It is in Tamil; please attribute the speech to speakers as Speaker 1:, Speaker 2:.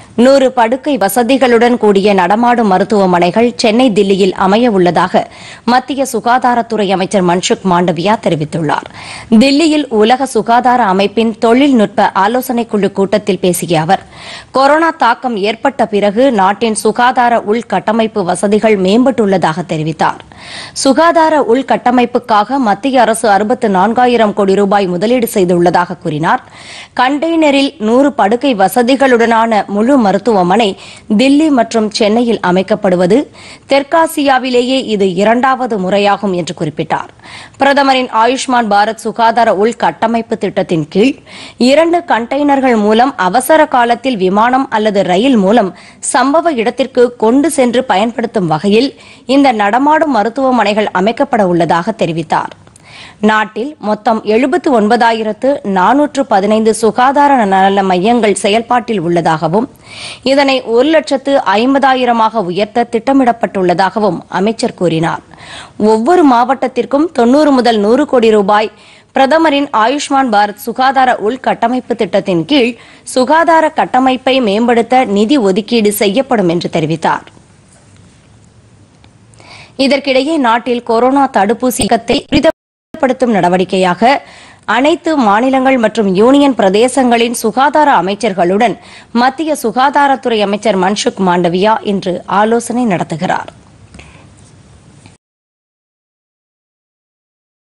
Speaker 1: 100 படுக்கை வசதிகளுடன் கூடிய நடமாடும் மருத்துவமனைகள் சென்னை, தில்லியில் அமைய உள்ளதாக மத்திய சுகாதாரத்துறை அமைச்சர் மன்சுக் மாண்டவியா தெரிவித்துள்ளார். தில்லியில் உலக சுகாதார அமைப்பின் தொழில்நுட்ப ஆலோசனைக் குழு கூட்டத்தில் பேசிய அவர், கொரோனா தாக்கம் ஏற்பட்ட பிறகு நாட்டின் சுகாதார உள்கட்டமைப்பு வசதிகள் மேம்பட்டுள்ளதாக தெரிவித்தார். சுகாதார உள்கட்டமைப்புக்காக மத்திய அரசு 64,000 கோடி ரூபாய் முதலீடு செய்துள்ளதாக கூறினார். கண்டெய்னரில் 100 படுக்கை வசதிகளுடனான முழு மருத்துவமனை தில்லி மற்றும் சென்னையில் அமைக்கப்படுவது தெற்காசியாவிலேயே இது 2வது முறையாகும் என்று குறிப்பிட்டார். பிரதமரின் ஆயுஷ்மான் பாரத் சுகாதார உள்கட்டமைப்பு திட்டத்தின் கீழ் 2 கண்டெய்னர்கள் மூலம் அவசர காலத்தில் விமானம் அல்லது ரயில் மூலம் சம்பவ இடத்திற்கு கொண்டு சென்று பயன்படுத்தும் வகையில் இந்த நடமாடும் மருத்துவமனைகள் அமைக்கப்பட உள்ளதாக தெரிவித்தார். நாட்டில் மொத்தம் 79,415 சுகாதார நல மையங்கள் செயல்பாட்டில் உள்ளதாகவும் இதனை 1,50,000 உயர்த்த திட்டமிடப்பட்டுள்ளதாகவும் அமைச்சர் கூறினார். ஒவ்வொரு மாவட்டத்திற்கும் 90 முதல் 100 கோடி ரூபாய் பிரதமரின் ஆயுஷ்மான் பாரத் சுகாதார உள்கட்டமைப்பு திட்டத்தின் கீழ் சுகாதார கட்டமைப்பை மேம்படுத்த நிதி ஒதுக்கீடு செய்யப்படும் என்று தெரிவித்தார். இதற்கிடையே நாட்டில் கொரோனா தடுப்பூசி இயக்கத்தை துரிதப்படுத்தும் நடவடிக்கையாக அனைத்து மாநிலங்கள் மற்றும் யூனியன் பிரதேசங்களின் சுகாதார அமைச்சர்களுடன் மத்திய சுகாதாரத்துறை அமைச்சர் மன்சுக் மாண்டவியா இன்று ஆலோசனை நடத்துகிறார்.